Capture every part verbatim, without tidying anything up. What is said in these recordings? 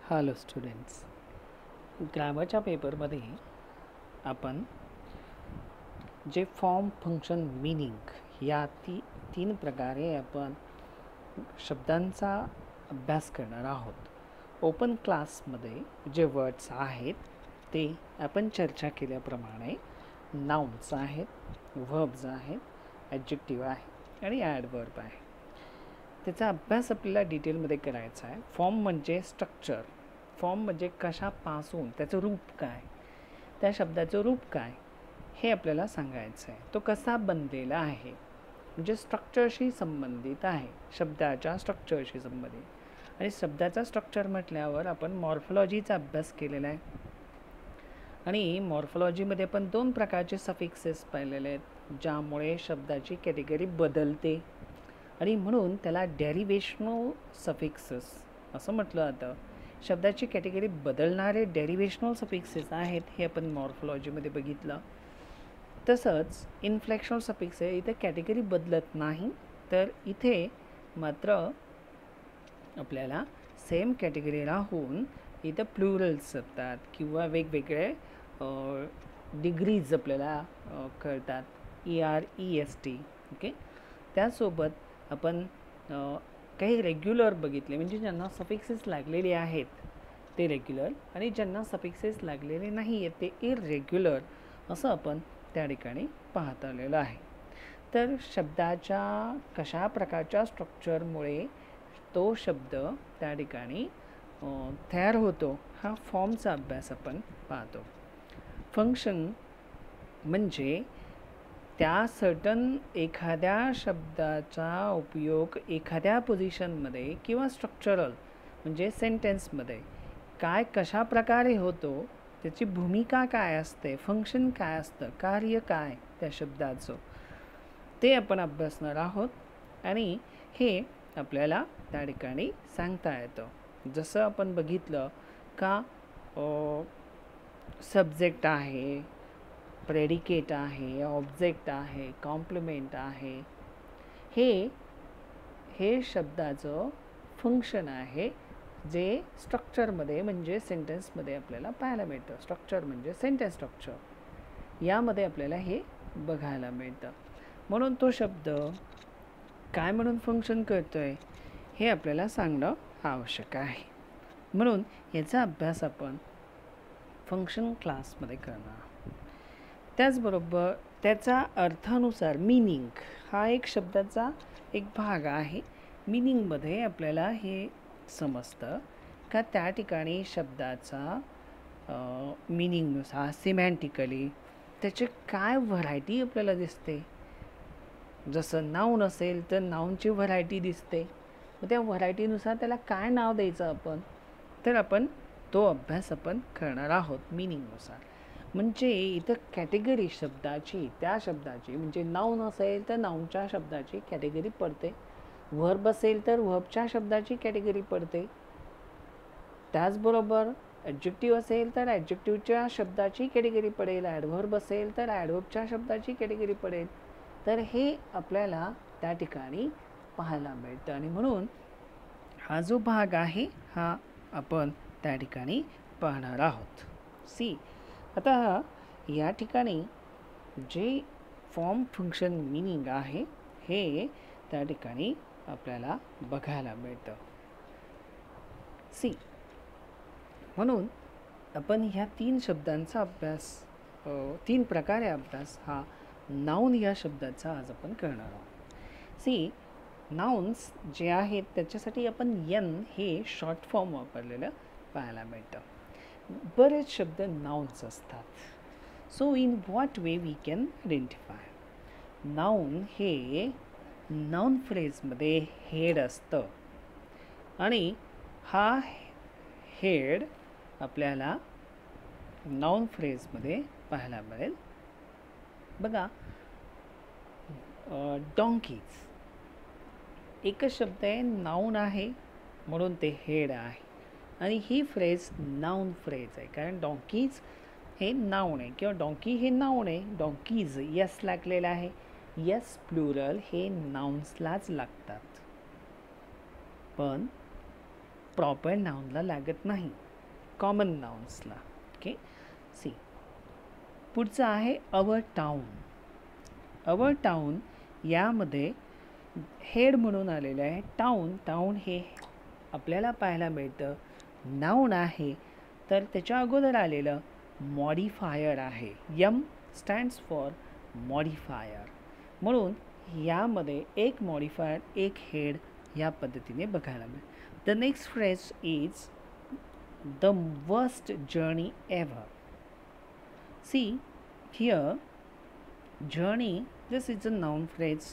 Hello students, ग्रामरच्या पेपरमध्ये आपण जे फॉर्म फंक्शन मिनिंग या ती तीन प्रकारे आपण शब्दांचा अभ्यास करणार आहोत. ओपन क्लासमध्ये जे वर्ड्स आहेत ते आपण चर्चा केल्याप्रमाणे नाउन्स आहेत, व्हर्ब्स आहेत, ॲडजेक्टिव्ह आहे आणि ॲडवर्ब आहे. त्याचा अभ्यास आपल्याला डिटेलमध्ये करायचा आहे. फॉर्म म्हणजे स्ट्रक्चर, फॉर्म म्हणजे कशापासून, त्याचं रूप काय, त्या शब्दाचं रूप काय हे आपल्याला सांगायचं आहे. तो कसा बनलेला आहे म्हणजे स्ट्रक्चरशी संबंधित आहे, शब्दाच्या स्ट्रक्चरशी संबंधित. आणि शब्दाचा स्ट्रक्चर म्हटल्यावर आपण मॉर्फॉलॉजीचा अभ्यास केलेला आहे आणि मॉर्फॉलॉजीमध्ये पण दोन प्रकारचे सफिक्सेस पाहिलेले आहेत ज्यामुळे शब्दाची कॅटेगरी बदलते आणि म्हणून त्याला डेरिवेशनल सफिक्सेस असं म्हटलं जातं. शब्दाची कॅटेगरी बदलणारे डेरिवेशनल सफिक्सेस आहेत हे आपण मॉर्फॉलॉजीमध्ये बघितलं. तसंच इन्फ्लेक्शनल सफिक्स आहे, इथे कॅटेगरी बदलत नाही, तर इथे मात्र आपल्याला सेम कॅटेगरी राहून इथं प्लुरल्स असतात किंवा वेगवेगळे डिग्रीज आपल्याला कळतात, E R E S T. Okay, त्यासोबत आपण काही रेग्युलर बघितले म्हणजे ज्यांना सफिक्सेस लागलेले आहेत ते रेग्युलर आणि ज्यांना सफिक्सेस लागलेले नाही आहेत ते इररेग्युलर असं आपण त्या ठिकाणी पाहत आलेलं आहे. तर शब्दाच्या कशा प्रकारच्या स्ट्रक्चरमुळे तो शब्द त्या ठिकाणी तयार होतो हा फॉर्मचा अभ्यास आपण पाहतो. फंक्शन म्हणजे त्या सर्टन एखाद्या शब्दाचा उपयोग एखाद्या पोझिशनमध्ये किंवा स्ट्रक्चरल म्हणजे सेंटेन्समध्ये काय कशा प्रकारे होतो, त्याची भूमिका काय असते, फंक्शन काय असतं, कार्य काय त्या शब्दाचं, ते आपण अभ्यासणार आहोत आणि हे आपल्याला त्या ठिकाणी सांगता येतं. जसं आपण बघितलं का सब्जेक्ट आहे, प्रेडिकेट आहे, ऑब्जेक्ट आहे, कॉम्प्लिमेंट आहे, हे हे शब्दाचं फंक्शन आहे जे स्ट्रक्चरमध्ये म्हणजे सेंटेन्समध्ये आपल्याला पाहायला मिळतं. स्ट्रक्चर म्हणजे सेंटेन्स स्ट्रक्चर यामध्ये आपल्याला हे बघायला मिळतं. म्हणून तो शब्द काय म्हणून फंक्शन करतो आहे हे आपल्याला सांगणं आवश्यक आहे. म्हणून याचा अभ्यास आपण फंक्शन क्लासमध्ये करणार. त्याचबरोबर त्याचा अर्थानुसार मिनिंग हा एक शब्दाचा एक भाग आहे. मिनिंगमध्ये आपल्याला हे समजतं का त्या ठिकाणी शब्दाचा मिनिंगनुसार सिमॅन्टिकली त्याचे काय व्हरायटी आपल्याला दिसते. जसं नाऊन असेल तर नाऊनची व्हरायटी दिसते, मग त्या व्हरायटीनुसार त्याला काय नाव द्यायचं आपण, तर आपण तो अभ्यास आपण करणार आहोत मिनिंगनुसार. म्हणजे इथं कॅटेगरी शब्दाची त्या शब्दाची म्हणजे नाऊन असेल तर नाऊनच्या शब्दाची कॅटेगरी पडते, व्हर्ब असेल तर व्हर्बच्या शब्दाची कॅटेगरी पडते, त्याचबरोबर ॲडजेक्टिव्ह असेल तर ॲडजेक्टिव्हच्या शब्दाची कॅटेगरी पडेल, ॲडव्हर्ब असेल तर ॲडव्हर्बच्या शब्दाची कॅटेगरी पडेल. तर हे आपल्याला त्या ठिकाणी पाहायला मिळतं आणि म्हणून हा जो भाग आहे हा आपण त्या ठिकाणी पाहणार आहोत. सी आता या ठिकाणी जे फॉर्म फंक्शन मिनिंग आहे हे त्या ठिकाणी आपल्याला बघायला मिळतं. सी म्हणून आपण ह्या तीन शब्दांचा अभ्यास तीन प्रकारे अभ्यास हा नाऊन या शब्दाचा आज आपण करणार आहोत. सी नाउन्स जे आहेत त्याच्यासाठी आपण यन हे शॉर्ट फॉर्म वापरलेलं पाहायला मिळतं. बरेच शब्द नाउन्स असतात. So in what way we can identify. Noun हे नाऊन फ्रेजमध्ये हेड असतं आणि हा हेड आपल्याला नाऊन फ्रेजमध्ये पाहायला मिळेल. बघा, डॉंकीज एकच शब्द आहे, नाऊन आहे म्हणून ते हेड आहे आणि ही फ्रेज नाऊन फ्रेज आहे कारण डॉंकीज हे नाऊन आहे किंवा डॉंकी हे नाऊन आहे. डॉंकीज यस लागलेलं आहे, यस प्लुरल हे नाउन्सलाच लागतात. पण प्रॉपर नाउनला लागत नाही, कॉमन नाउन्सला. ओके, सी पुढचं आहे अवर टाउन. अवर टाउन यामध्ये हेड म्हणून आलेलं आहे. टाउन टाउन हे आपल्याला पाहायला मिळतं नाउन आहे, तर त्याच्या अगोदर आलेलं मॉडिफायर आहे. यम स्टँड्स फॉर मॉडिफायर, म्हणून यामध्ये एक मॉडिफायर एक हेड या पद्धतीने बघायला मिळेल. The next phrase is the worst journey ever. See here journey, this is a noun phrase.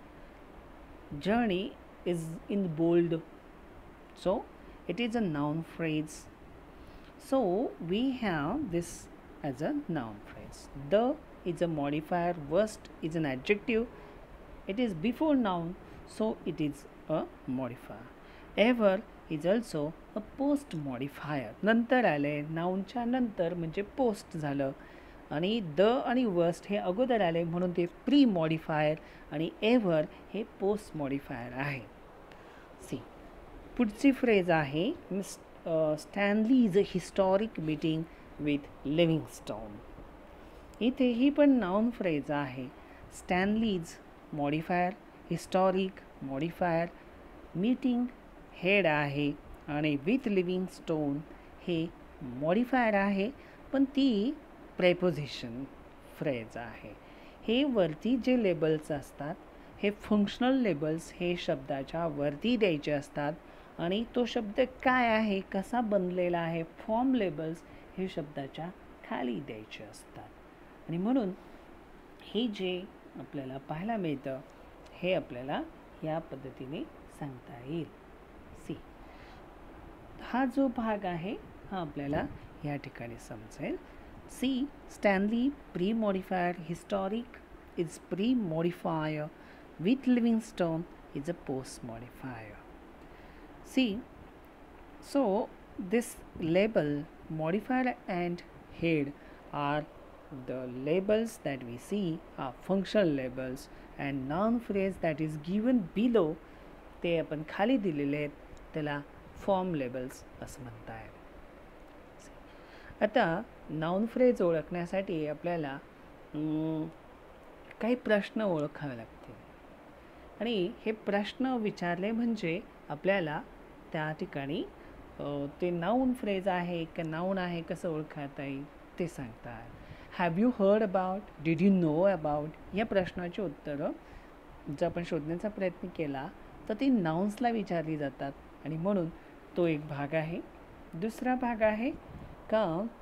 Journey is in bold, so it is a noun phrase. So we have this as a noun phrase. The is a modifier, worst is an adjective, it is before noun, so it is a modifier. Ever is also a post modifier. नंतर आले, नाउनच्या नंतर म्हणजे post झालं, आणि the आणि worst हे अगोदर आले म्हणून ते प्री मॉडिफायर, आणि एव्हर हे पोस्ट मॉडिफायर आहे. सी पुढची फ्रेज आहे Stanley's historic meeting with Livingstone. इथे ही पण नाउन फ्रेज आहे. Stanley's modifier, historic modifier, meeting head आहे, आणि विथ लिव्हिंगस्टोन हे मॉडिफायर आहे, पण ती प्रेपोजिशन फ्रेज आहे. हे वरती जे लेबल्स असतात हे फंक्शनल लेबल्स हे शब्दाच्या वरती द्यायचे असतात, आणि तो शब्द काय आहे, कसा बनलेला आहे, फॉर्म लेबल्स हे शब्दाच्या खाली द्यायचे असतात. आणि म्हणून हे जे आपल्याला पाहायला मिळतं हे आपल्याला या पद्धतीने सांगता येईल. सी हा जो भाग आहे हा आपल्याला या ठिकाणी समजेल. See, Stanley pre-modifier, historic is pre-modifier, with Livingstone is a post-modifier. See, so this label modifier and head are the labels that we see are functional labels, and noun phrase that is given below ते आपण खाली दिलेले आहेत त्याला form labels असं म्हणतात. आता noun phrase ओळखण्यासाठी आपल्याला काही प्रश्न ओळखावे लागतील, आणि हे प्रश्न विचारले म्हणजे आपल्याला त्या ठिकाणी ते नाउन फ्रेज आहे का नाउन आहे कसं ओळखता येईल ते सांगतात. Have you heard about, did you know about, या प्रश्नाची उत्तरं जर आपण शोधण्याचा प्रयत्न केला तर ती नाउन्सला विचारली जातात, आणि म्हणून तो एक भाग आहे. दुसरा भाग आहे का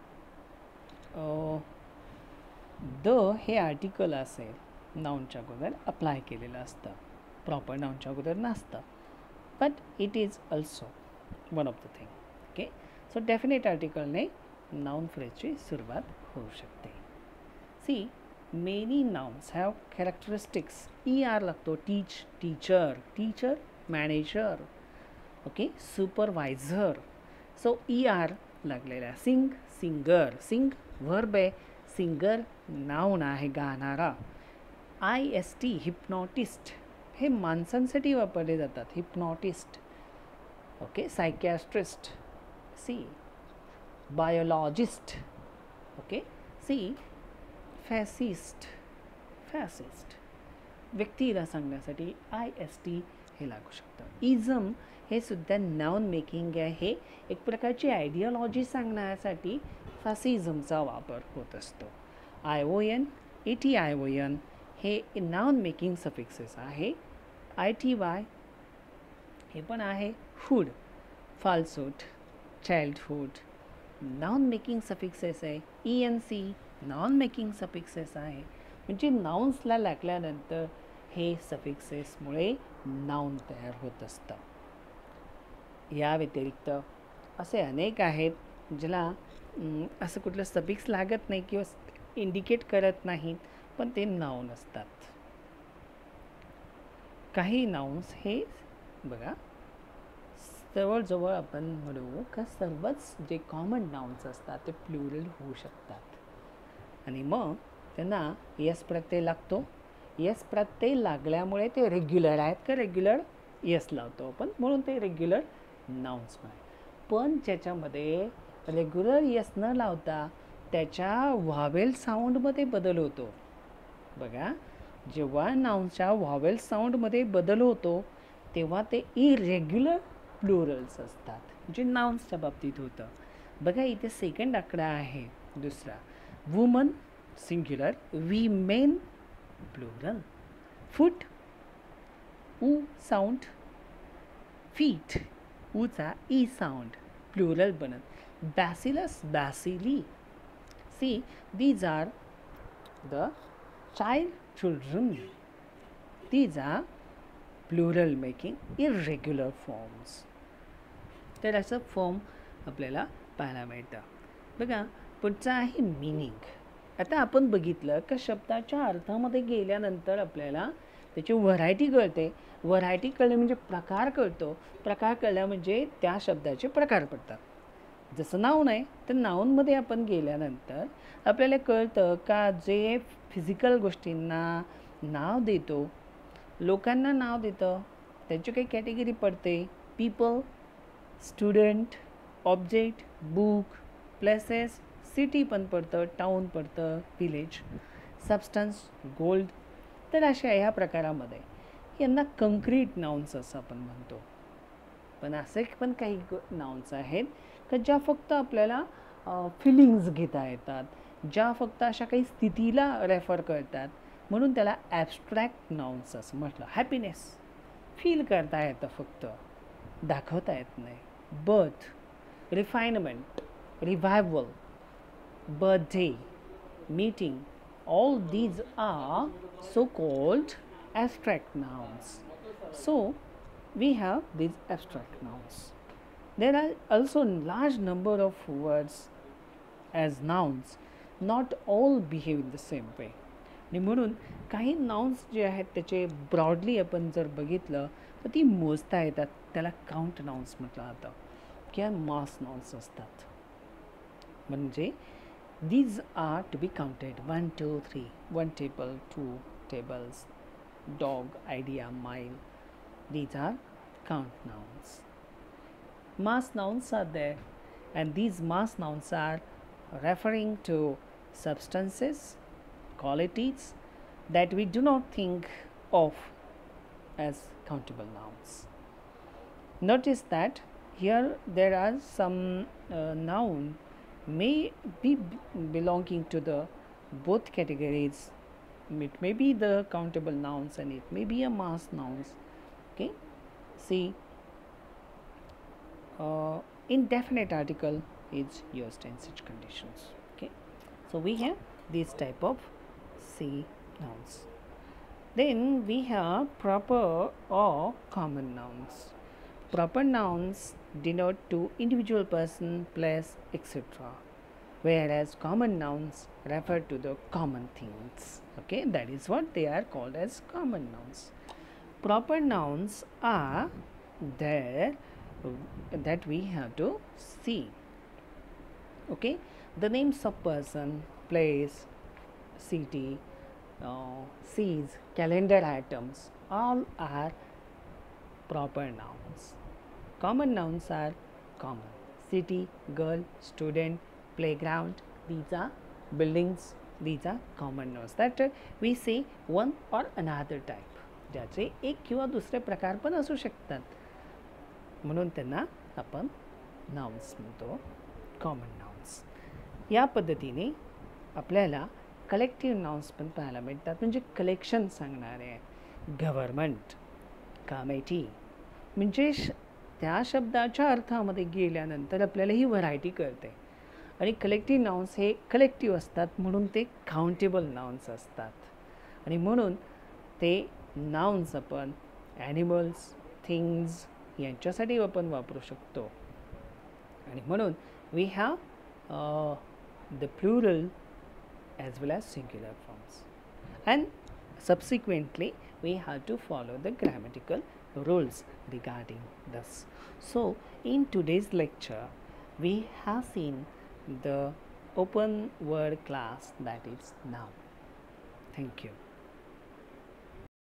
द हे आर्टिकल असेल नाउनच्या अगोदर अप्लाय केलेलं असतं, प्रॉपर नाउनच्या अगोदर नसतं, but it is also one of the thing. Okay, so definite आर्टिकलने नाउन फ्रेजची सुरुवात होऊ शकते. See many nouns have characteristics. E R लागतो. Teach, teacher, teacher manager, okay, supervisor, so E R लागलेला. सिंग, सिंगर, सिंग वर्ब आहे, singer noun आहे गाणारा. आय एस टी हिप्नॉटिस्ट हे माणसांसाठी वापरले जातात, hypnotist. Okay, psychiatrist. See biologist. Okay, see fascist, fascist व्यक्तीला सांगण्यासाठी आय एस टी हे लागू शकतं. इझम हे सुद्धा नाउन मेकिंग आहे, हे एक प्रकारची आयडियोलॉजी सांगण्यासाठी फॅसिझमचा वापर होत असतो. I O N, A T I O N हे नाउन मेकिंग सफिक्सेस आहे. आय टी वाय हे पण आहे. हुड, फाल्सूट, चाइल्डहुड नाउन मेकिंग सफिक्सेस आहे. E N C noun making suffixes आहे. म्हणजे नाउन्सला लागल्यानंतर हे सफिक्सेसमुळे नाउन तयार होत असतं. या व्यतिरिक्त असे अनेक आहेत ज्याला असं कुठलं सफिक्स लागत नाही किंवा इंडिकेट करत नाहीत, पण ते नाउन असतात. काही नाउन्स हे बघा जवळजवळ आपण म्हणू का सर्वच जे कॉमन नाउन्स असतात ते प्लुरल होऊ शकतात, आणि मग त्यांना यस प्रत्यय लागतो. यस प्रत्यय लागल्यामुळे ते रेग्युलर आहेत का रेग्युलर यस लावतो आपण, म्हणून ते रेग्युलर नाउन्स म्हणतात. पण ज्याच्यामध्ये रेग्युलर यस न लावता त्याच्या व्हावेल साऊंडमध्ये बदल होतो. बघा, जेव्हा नाउनच्या व्हावेल साऊंडमध्ये बदल होतो तेव्हा ते इरेग्युलर प्लुरल्स असतात, जे नाउन्सच्या बाबतीत होतं. बघा, इथे सेकंड आकडा आहे दुसरा. Woman singular, women plural. Foot, ऊ साऊंड. फीट, ऊचा ई साऊंड प्लुरल बनत. Bacillus, bacilli. See, these are the child, children. These are plural making irregular forms. तर असं फॉर्म आपल्याला पाहायला मिळतं. बघा, पुढचं आहे मीनिंग. आता आपण बघितलं का शब्दाच्या अर्थामध्ये गेल्यानंतर आपल्याला त्याची व्हरायटी कळते. व्हरायटी कळणे म्हणजे प्रकार कळतो. प्रकार कळला म्हणजे त्या शब्दाचे प्रकार पडतात. जसं नाऊन आहे तर नाऊनमध्ये आपण गेल्यानंतर आपल्याला कळतं का जे फिजिकल गोष्टींना नाव देतो, लोकांना नाव देतं, त्यांची काही कॅटेगरी पडते. People, student, object, book, places, city पण पडतं, टाऊन पडतं, विलेज, सबस्टन्स, गोल्ड. तर अशा ह्या प्रकारामध्ये यांना कंक्रीट नाउन्स असं आपण म्हणतो. पण असे पण काही नाउन्स आहेत का ज्या फक्त आपल्याला फिलिंग्स घेता येतात, ज्या फक्त अशा काही स्थितीला रेफर करतात, म्हणून त्याला ॲब्स्ट्रॅक्ट नाउन्स असं म्हटलं. हॅपीनेस फील करता येतं, फक्त दाखवता येत नाही. Birth, refinement, revival, birthday, meeting, all these are so called abstract nouns. So we have these abstract nouns. There are also large number of words as nouns. Not all behave in the same way. आणि म्हणून काही nouns जे आहेत त्याचे broadly आपण जर बघितलं तर ती मोजता येतात. त्याला काउंट नाउन्स म्हटलं जातं किंवा मास नाउन्स असतात. म्हणजे these are to be counted. One, two, three. One table, two tables, dog, idea, mile. These are count nouns. Mass nouns are there, and these mass nouns are referring to substances, qualities that we do not think of as countable nouns. Notice that here there are some uh, noun may be belonging to the both categories. It may be the countable nouns and it may be a mass nouns. Okay, see, uh, indefinite article is used in such conditions. Okay, so we have this type of C nouns. Then we have proper or common nouns. Proper nouns denote to individual person, place, et cetera. Whereas common nouns refer to the common things. Okay, that is what they are called as common nouns. Proper nouns are there that we have to see. Okay, the names of person, place, city, uh, seas, calendar items, all are proper nouns. Common nouns are common. City, girl, student, playground. These are buildings. These are common nouns that uh, we say one or another type. ज्याचे एक किंवा दुसरे प्रकार पण असू शकतात, म्हणून त्यांना आपण नाउन्स म्हणतो, कॉमन नाउन्स. या पद्धतीने आपल्याला कलेक्टिव्ह नाउन्स पण पाहायला मिळतात, म्हणजे कलेक्शन सांगणारे आहे. गव्हर्नमेंट, कमिटी, म्हणजे त्या शब्दाच्या अर्थामध्ये गेल्यानंतर आपल्याला ही व्हरायटी कळते. आणि कलेक्टिव्ह नाउन्स हे कलेक्टिव्ह असतात म्हणून ते काउंटेबल नाउन्स असतात. आणि म्हणून ते नाउन्स आपण ॲनिमल्स, थिंग्स यांच्यासाठी आपण वापरू शकतो. आणि म्हणून we have the plural as well as singular forms, and subsequently we have to follow the grammatical rules regarding this. So in today's lecture we have seen the open word class, that is noun. Thank you.